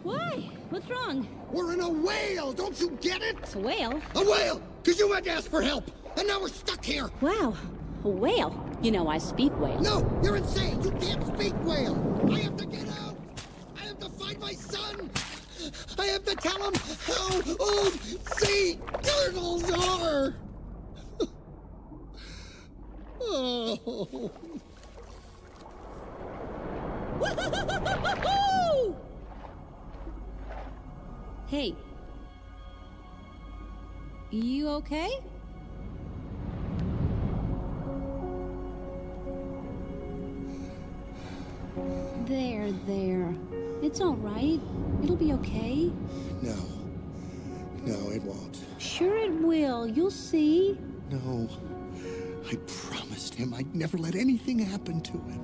Why? What's wrong? We're in a whale, don't you get it? It's a whale? A whale! Because you had to ask for help, and now we're stuck here! Wow, a whale? You know I speak whale. No, you're insane! You can't speak whale! I have to get out! I have to find my son! I have to tell him how old sea turtles are! Oh... Hey. You okay? There. It's all right. It'll be okay. No, it won't. Sure it will. You'll see. No. I promised him I'd never let anything happen to him.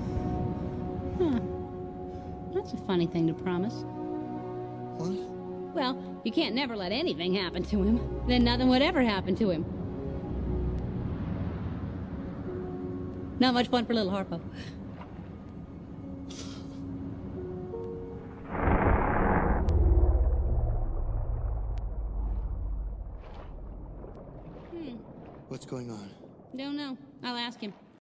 Huh. That's a funny thing to promise. What? Well, you can't never let anything happen to him. Then nothing would ever happen to him. Not much fun for little Harpo. What's going on? Don't know. I'll ask him.